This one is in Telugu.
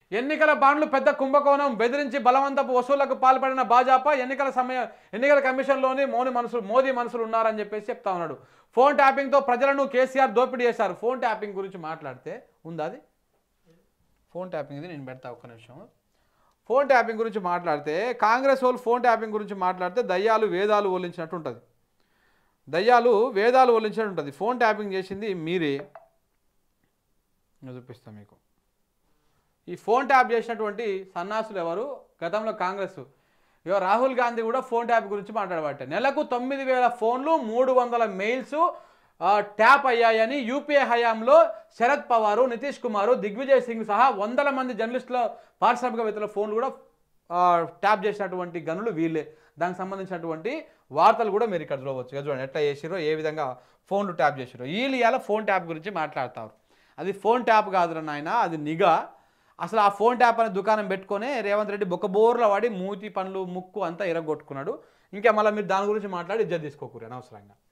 ఎన్నికల బాండ్లు పెద్ద కుంభకోణం బెదిరించి బలవంతపు వసూళ్లకు పాల్పడిన భాజపా ఎన్నికల కమిషన్లోని మోదీ మనసులు ఉన్నారని చెప్పేసి చెప్తా ఉన్నాడు. ఫోన్ ట్యాపింగ్తో ప్రజలను కేసీఆర్ దోపిడీ చేశారు. ఫోన్ ట్యాపింగ్ గురించి మాట్లాడితే ఉందా అది? ఫోన్ ట్యాపింగ్ ఇది నేను పెడతా ఒక్క నిమిషం. ఫోన్ ట్యాపింగ్ గురించి మాట్లాడితే కాంగ్రెస్ వాళ్ళు ఫోన్ ట్యాపింగ్ గురించి మాట్లాడితే దయ్యాలు వేదాలు ఒలించినట్టు ఉంటుంది. దయ్యాలు వేదాలు ఒలించినట్టు ఉంటుంది. ఫోన్ ట్యాపింగ్ చేసింది మీరే. చూపిస్తాం మీకు. ఈ ఫోన్ ట్యాప్ చేసినటువంటి సన్నాసులు ఎవరు? గతంలో కాంగ్రెస్ రాహుల్ గాంధీ కూడా ఫోన్ ట్యాప్ గురించి మాట్లాడబట్టే. నెలకు 9,000 ఫోన్లు 300 మెయిల్స్ ట్యాప్ అయ్యాయని యూపీఏ హయాంలో శరద్ పవారు, నితీష్ కుమారు, దిగ్విజయ్ సింగ్ సహా 100 మంది జర్నలిస్టుల పారిశ్రామికవేత్తల ఫోన్లు కూడా ట్యాప్ చేసినటువంటి గనులు వీళ్ళే. దానికి సంబంధించినటువంటి వార్తలు కూడా మీరు ఇక్కడ చూడవచ్చు. చూడండి ఎట్లా చేసిరో, ఏ విధంగా ఫోన్లు ట్యాప్ చేసిరో. వీళ్ళు ఇలా ఫోన్ ట్యాప్ గురించి మాట్లాడతారు. అది ఫోన్ ట్యాప్ కాదురా నాయన, అది నిఘా. అసలు ఆ ఫోన్ ట్యాప్ అనే దుకాణం పెట్టుకొని రేవంత్ రెడ్డి బొక్కబోర్లో వాడి మూతి పనులు ముక్కు అంతా ఎరగొట్టుకున్నాడు. ఇంకా మళ్ళీ మీరు దాని గురించి మాట్లాడి ఇజ్జత్ తీసుకోకూరు అనవసరంగా.